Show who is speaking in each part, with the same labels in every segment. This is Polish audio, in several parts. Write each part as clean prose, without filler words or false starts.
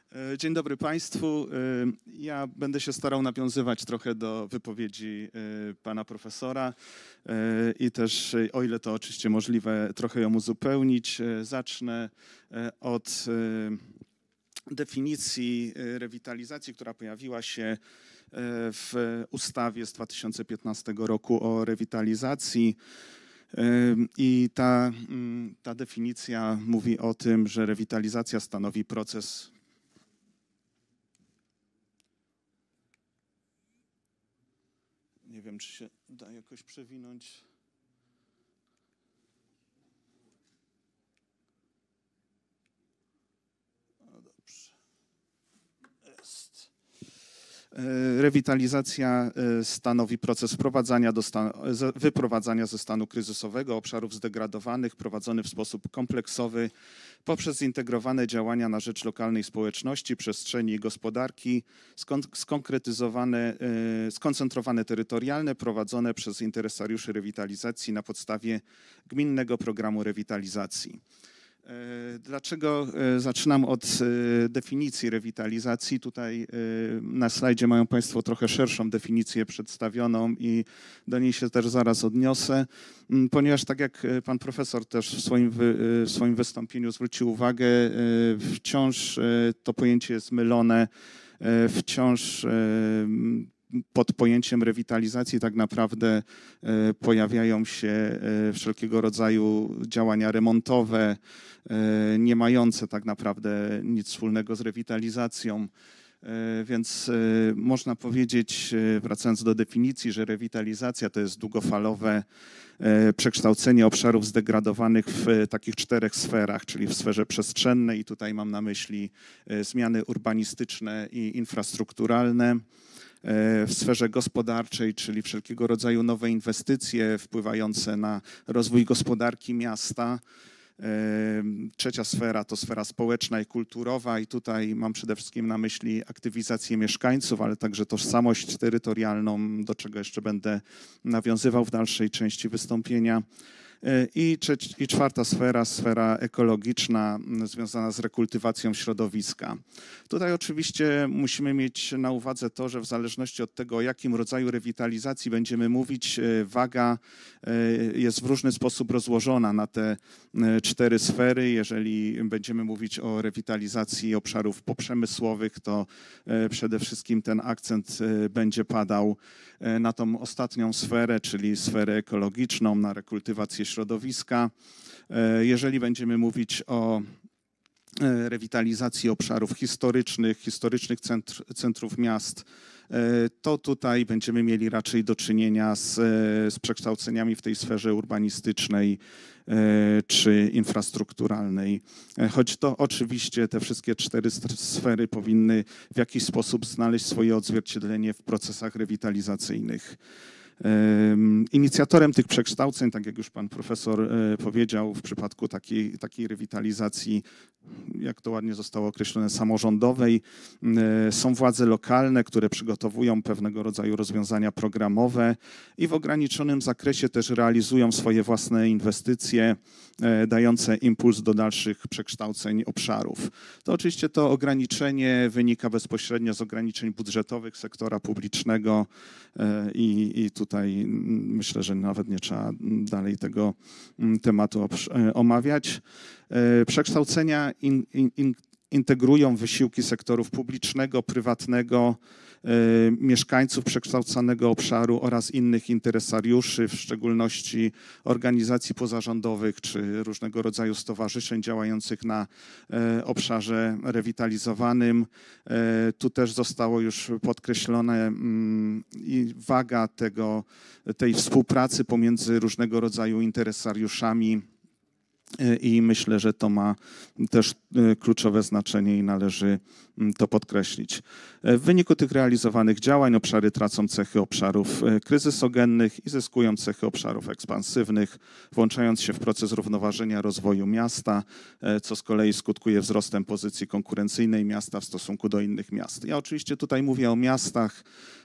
Speaker 1: Dzień dobry Państwu. Ja będę się starał nawiązywać trochę do wypowiedzi pana profesora i też, o ile to oczywiście możliwe, trochę ją uzupełnić. Zacznę od definicji rewitalizacji, która pojawiła się w ustawie z 2015 roku o rewitalizacji. I ta definicja mówi o tym, że rewitalizacja stanowi proces. Nie wiem, czy się da jakoś przewinąć. No dobrze. Jest. Rewitalizacja stanowi proces wyprowadzania ze stanu kryzysowego obszarów zdegradowanych, prowadzony w sposób kompleksowy poprzez zintegrowane działania na rzecz lokalnej społeczności, przestrzeni i gospodarki, skoncentrowane terytorialne, prowadzone przez interesariuszy rewitalizacji na podstawie gminnego programu rewitalizacji. Dlaczego zaczynam od definicji rewitalizacji? Tutaj na slajdzie mają Państwo trochę szerszą definicję przedstawioną i do niej się też zaraz odniosę, ponieważ tak jak pan profesor też w swoim wystąpieniu zwrócił uwagę, wciąż to pojęcie jest mylone, wciąż pod pojęciem rewitalizacji tak naprawdę pojawiają się wszelkiego rodzaju działania remontowe, nie mające tak naprawdę nic wspólnego z rewitalizacją. Więc można powiedzieć, wracając do definicji, że rewitalizacja to jest długofalowe przekształcenie obszarów zdegradowanych w takich 4 sferach, czyli w sferze przestrzennej, i tutaj mam na myśli zmiany urbanistyczne i infrastrukturalne, w sferze gospodarczej, czyli wszelkiego rodzaju nowe inwestycje wpływające na rozwój gospodarki miasta. Trzecia sfera to sfera społeczna i kulturowa i tutaj mam przede wszystkim na myśli aktywizację mieszkańców, ale także tożsamość terytorialną, do czego jeszcze będę nawiązywał w dalszej części wystąpienia. I czwarta sfera, sfera ekologiczna związana z rekultywacją środowiska. Tutaj oczywiście musimy mieć na uwadze to, że w zależności od tego, o jakim rodzaju rewitalizacji będziemy mówić, waga jest w różny sposób rozłożona na te 4 sfery. Jeżeli będziemy mówić o rewitalizacji obszarów poprzemysłowych, to przede wszystkim ten akcent będzie padał na tą ostatnią sferę, czyli sferę ekologiczną, na rekultywację środowiska. Jeżeli będziemy mówić o rewitalizacji obszarów historycznych centrów miast, to tutaj będziemy mieli raczej do czynienia z przekształceniami w tej sferze urbanistycznej czy infrastrukturalnej. Choć to oczywiście te wszystkie 4 sfery powinny w jakiś sposób znaleźć swoje odzwierciedlenie w procesach rewitalizacyjnych. Inicjatorem tych przekształceń, tak jak już pan profesor powiedział, w przypadku takiej rewitalizacji, jak to ładnie zostało określone, samorządowej, są władze lokalne, które przygotowują pewnego rodzaju rozwiązania programowe i w ograniczonym zakresie też realizują swoje własne inwestycje, dające impuls do dalszych przekształceń obszarów. To oczywiście to ograniczenie wynika bezpośrednio z ograniczeń budżetowych sektora publicznego i tutaj myślę, że nawet nie trzeba dalej tego tematu omawiać. Przekształcenia integrują wysiłki sektorów publicznego, prywatnego, mieszkańców przekształcanego obszaru oraz innych interesariuszy, w szczególności organizacji pozarządowych czy różnego rodzaju stowarzyszeń działających na obszarze rewitalizowanym. Tu też zostało już podkreślone waga tej współpracy pomiędzy różnego rodzaju interesariuszami i myślę, że to ma też kluczowe znaczenie i należy to podkreślić. W wyniku tych realizowanych działań obszary tracą cechy obszarów kryzysogennych i zyskują cechy obszarów ekspansywnych, włączając się w proces równoważenia rozwoju miasta, co z kolei skutkuje wzrostem pozycji konkurencyjnej miasta w stosunku do innych miast. Ja oczywiście tutaj mówię o miastach,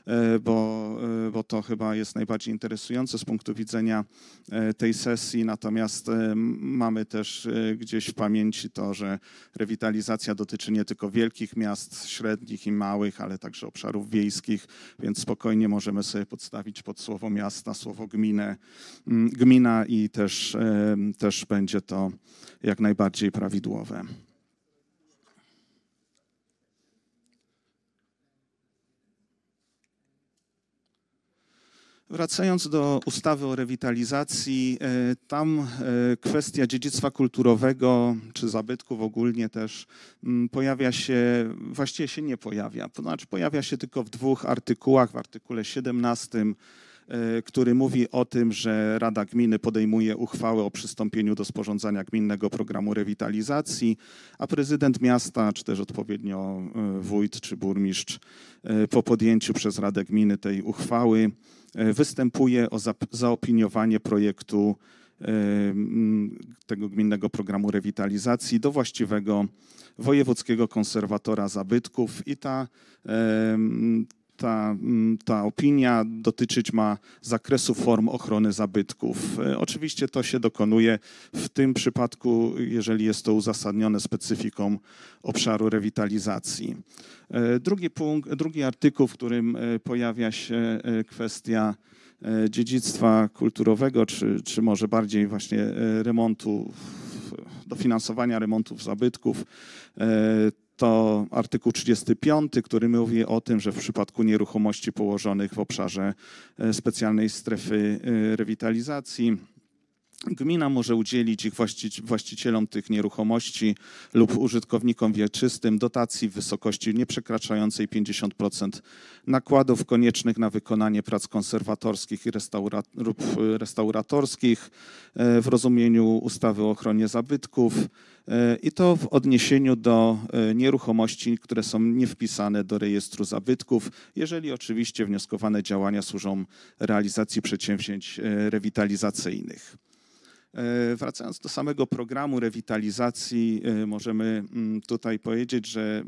Speaker 1: bo to chyba jest najbardziej interesujące z punktu widzenia tej sesji, natomiast mamy mamy też gdzieś w pamięci to, że rewitalizacja dotyczy nie tylko wielkich miast, średnich i małych, ale także obszarów wiejskich, więc spokojnie możemy sobie podstawić pod słowo miasta słowo gmina i też będzie to jak najbardziej prawidłowe. Wracając do ustawy o rewitalizacji, tam kwestia dziedzictwa kulturowego czy zabytków ogólnie też pojawia się, właściwie się nie pojawia, to znaczy pojawia się tylko w 2 artykułach, w artykule 17, który mówi o tym, że Rada Gminy podejmuje uchwałę o przystąpieniu do sporządzania gminnego programu rewitalizacji, a prezydent miasta, czy też odpowiednio wójt czy burmistrz po podjęciu przez Radę Gminy tej uchwały występuje o zaopiniowanie projektu tego gminnego programu rewitalizacji do właściwego wojewódzkiego konserwatora zabytków i ta opinia dotyczyć ma zakresu form ochrony zabytków. Oczywiście to się dokonuje w tym przypadku, jeżeli jest to uzasadnione specyfiką obszaru rewitalizacji. Drugi artykuł, w którym pojawia się kwestia dziedzictwa kulturowego, czy może bardziej właśnie dofinansowania remontów zabytków, to artykuł 35, który mówi o tym, że w przypadku nieruchomości położonych w obszarze specjalnej strefy rewitalizacji gmina może udzielić ich właścicielom tych nieruchomości lub użytkownikom wieczystym dotacji w wysokości nieprzekraczającej 50% nakładów koniecznych na wykonanie prac konserwatorskich lub restauratorskich w rozumieniu ustawy o ochronie zabytków i to w odniesieniu do nieruchomości, które są niewpisane do rejestru zabytków, jeżeli oczywiście wnioskowane działania służą realizacji przedsięwzięć rewitalizacyjnych. Wracając do samego programu rewitalizacji, możemy tutaj powiedzieć, że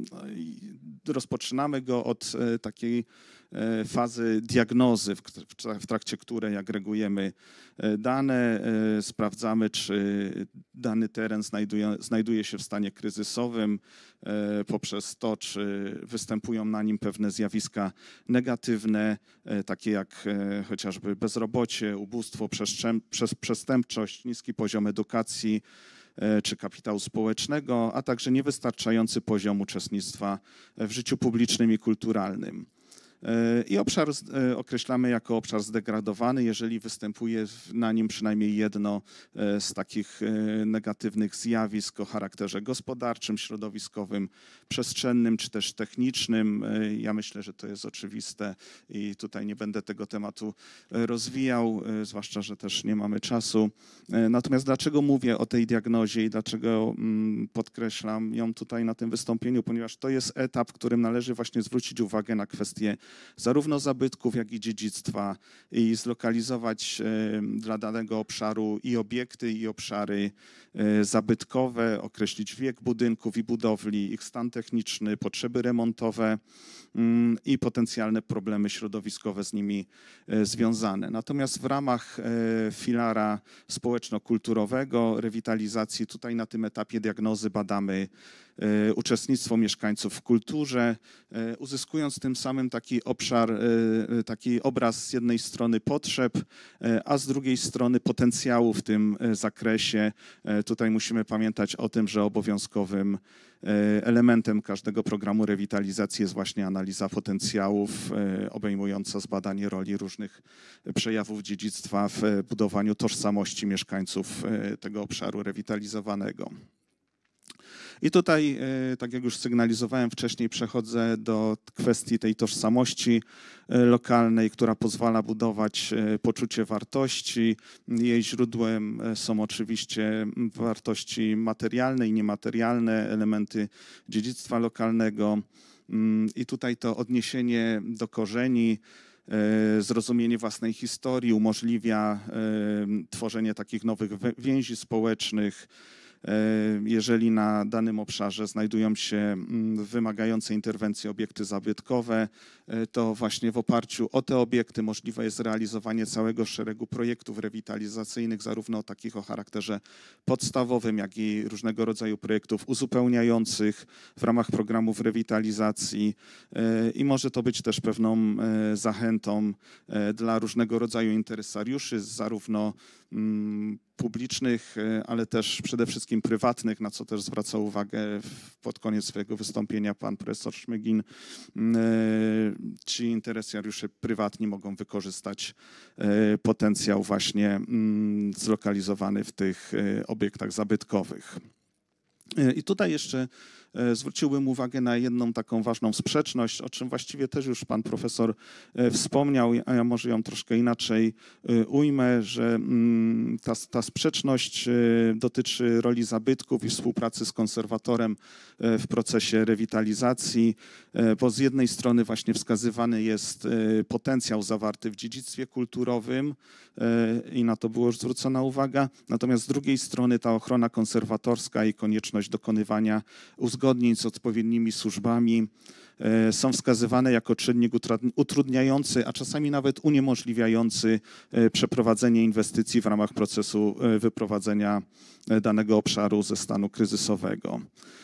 Speaker 1: rozpoczynamy go od takiej fazy diagnozy, w trakcie której agregujemy dane, sprawdzamy, czy dany teren znajduje się w stanie kryzysowym, poprzez to, czy występują na nim pewne zjawiska negatywne, takie jak chociażby bezrobocie, ubóstwo, przestępczość, niski poziom edukacji czy kapitału społecznego, a także niewystarczający poziom uczestnictwa w życiu publicznym i kulturalnym. I obszar określamy jako obszar zdegradowany, jeżeli występuje na nim przynajmniej jedno z takich negatywnych zjawisk o charakterze gospodarczym, środowiskowym, przestrzennym czy też technicznym. Ja myślę, że to jest oczywiste i tutaj nie będę tego tematu rozwijał, zwłaszcza, że też nie mamy czasu. Natomiast dlaczego mówię o tej diagnozie i dlaczego podkreślam ją tutaj na tym wystąpieniu? Ponieważ to jest etap, w którym należy właśnie zwrócić uwagę na kwestie zarówno zabytków, jak i dziedzictwa i zlokalizować dla danego obszaru i obiekty, i obszary zabytkowe, określić wiek budynków i budowli, ich stan techniczny, potrzeby remontowe i potencjalne problemy środowiskowe z nimi związane. Natomiast w ramach filara społeczno-kulturowego rewitalizacji tutaj na tym etapie diagnozy badamy uczestnictwo mieszkańców w kulturze, uzyskując tym samym taki obszar, taki obraz z jednej strony potrzeb, a z drugiej strony potencjału w tym zakresie. Tutaj musimy pamiętać o tym, że obowiązkowym elementem każdego programu rewitalizacji jest właśnie analiza potencjałów obejmująca zbadanie roli różnych przejawów dziedzictwa w budowaniu tożsamości mieszkańców tego obszaru rewitalizowanego. I tutaj, tak jak już sygnalizowałem wcześniej, przechodzę do kwestii tej tożsamości lokalnej, która pozwala budować poczucie wartości. Jej źródłem są oczywiście wartości materialne i niematerialne, elementy dziedzictwa lokalnego. I tutaj to odniesienie do korzeni, zrozumienie własnej historii umożliwia tworzenie takich nowych więzi społecznych, Jeżeli na danym obszarze znajdują się wymagające interwencji obiekty zabytkowe, to właśnie w oparciu o te obiekty możliwe jest realizowanie całego szeregu projektów rewitalizacyjnych, zarówno takich o charakterze podstawowym, jak i różnego rodzaju projektów uzupełniających w ramach programów rewitalizacji i może to być też pewną zachętą dla różnego rodzaju interesariuszy, zarówno publicznych, ale też przede wszystkim prywatnych, na co też zwracał uwagę pod koniec swojego wystąpienia pan profesor Szmygin. Ci interesariusze prywatni mogą wykorzystać potencjał właśnie zlokalizowany w tych obiektach zabytkowych. I tutaj jeszcze zwróciłbym uwagę na jedną taką ważną sprzeczność, o czym właściwie też już pan profesor wspomniał, a ja może ją troszkę inaczej ujmę, że ta sprzeczność dotyczy roli zabytków i współpracy z konserwatorem w procesie rewitalizacji, bo z jednej strony właśnie wskazywany jest potencjał zawarty w dziedzictwie kulturowym i na to było już zwrócona uwaga, natomiast z drugiej strony ta ochrona konserwatorska i konieczność dokonywania uzgodnień z odpowiednimi służbami są wskazywane jako czynnik utrudniający, a czasami nawet uniemożliwiający przeprowadzenie inwestycji w ramach procesu wyprowadzenia danego obszaru ze stanu kryzysowego.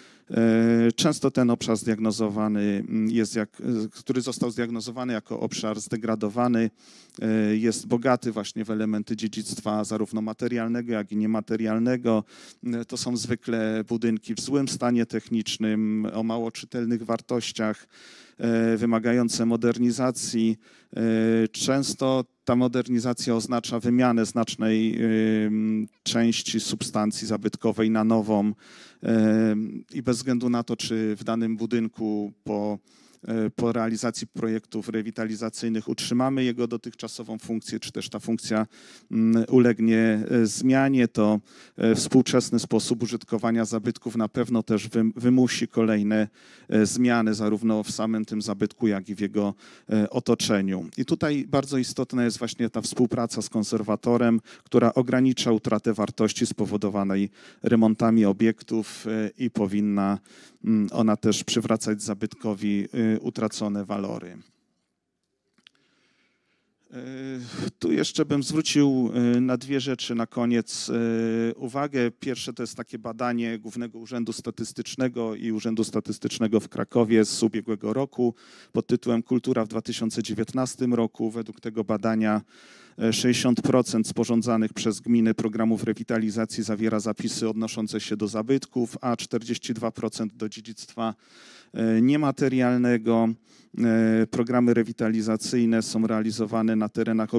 Speaker 1: Często ten obszar zdiagnozowany jest, który został zdiagnozowany jako obszar zdegradowany, jest bogaty właśnie w elementy dziedzictwa zarówno materialnego, jak i niematerialnego. To są zwykle budynki w złym stanie technicznym, o mało czytelnych wartościach, wymagające modernizacji. Często ta modernizacja oznacza wymianę znacznej części substancji zabytkowej na nową i bez względu na to, czy w danym budynku po realizacji projektów rewitalizacyjnych utrzymamy jego dotychczasową funkcję, czy też ta funkcja ulegnie zmianie, to współczesny sposób użytkowania zabytków na pewno też wymusi kolejne zmiany zarówno w samym tym zabytku, jak i w jego otoczeniu. I tutaj bardzo istotna jest właśnie ta współpraca z konserwatorem, która ogranicza utratę wartości spowodowanej remontami obiektów i powinna ona też przywracać zabytkowi utracone walory. Tu jeszcze bym zwrócił na dwie rzeczy na koniec uwagę. Pierwsze to jest takie badanie Głównego Urzędu Statystycznego i Urzędu Statystycznego w Krakowie z ubiegłego roku pod tytułem Kultura w 2019 roku. Według tego badania 60% sporządzanych przez gminy programów rewitalizacji zawiera zapisy odnoszące się do zabytków, a 42% do dziedzictwa niematerialnego. Programy rewitalizacyjne są realizowane na terenach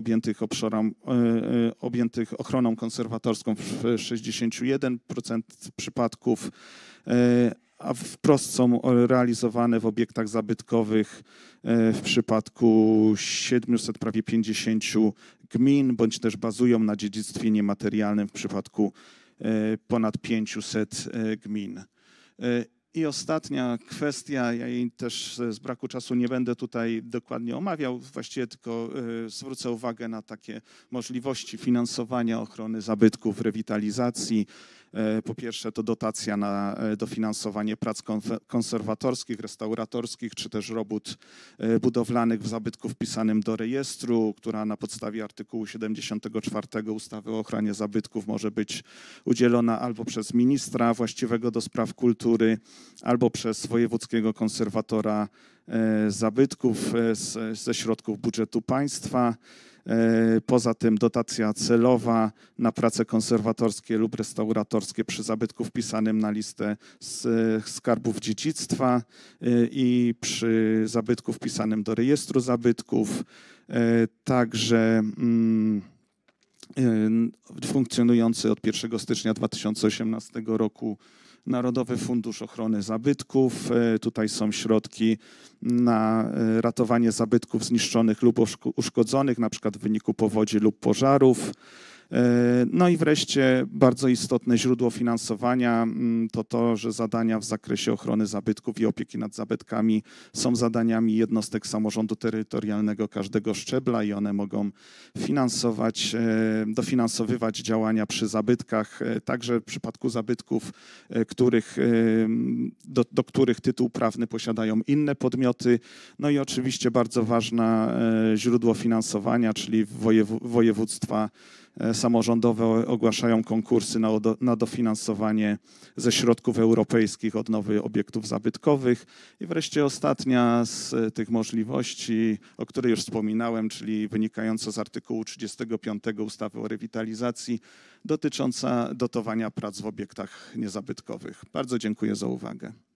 Speaker 1: objętych ochroną konserwatorską w 61% przypadków, a wprost są realizowane w obiektach zabytkowych w przypadku 700, prawie 50 gmin, bądź też bazują na dziedzictwie niematerialnym w przypadku ponad 500 gmin. I ostatnia kwestia, ja jej też z braku czasu nie będę tutaj dokładnie omawiał, właściwie tylko zwrócę uwagę na takie możliwości finansowania ochrony zabytków, rewitalizacji. Po pierwsze to dotacja na dofinansowanie prac konserwatorskich, restauratorskich, czy też robót budowlanych w zabytku wpisanym do rejestru, która na podstawie artykułu 74 ustawy o ochronie zabytków może być udzielona albo przez ministra właściwego do spraw kultury, albo przez wojewódzkiego konserwatora zabytków ze środków budżetu państwa. Poza tym dotacja celowa na prace konserwatorskie lub restauratorskie przy zabytku wpisanym na listę skarbów dziedzictwa i przy zabytku wpisanym do rejestru zabytków. Także funkcjonujący od 1 stycznia 2018 roku Narodowy Fundusz Ochrony Zabytków. Tutaj są środki na ratowanie zabytków zniszczonych lub uszkodzonych, na przykład w wyniku powodzi lub pożarów. No i wreszcie bardzo istotne źródło finansowania to to, że zadania w zakresie ochrony zabytków i opieki nad zabytkami są zadaniami jednostek samorządu terytorialnego każdego szczebla i one mogą dofinansowywać działania przy zabytkach, także w przypadku zabytków, do których tytuł prawny posiadają inne podmioty. No i oczywiście bardzo ważne źródło finansowania, czyli województwa samorządowe ogłaszają konkursy na dofinansowanie ze środków europejskich odnowy obiektów zabytkowych. I wreszcie ostatnia z tych możliwości, o której już wspominałem, czyli wynikająca z artykułu 35 ustawy o rewitalizacji, dotycząca dotowania prac w obiektach niezabytkowych. Bardzo dziękuję za uwagę.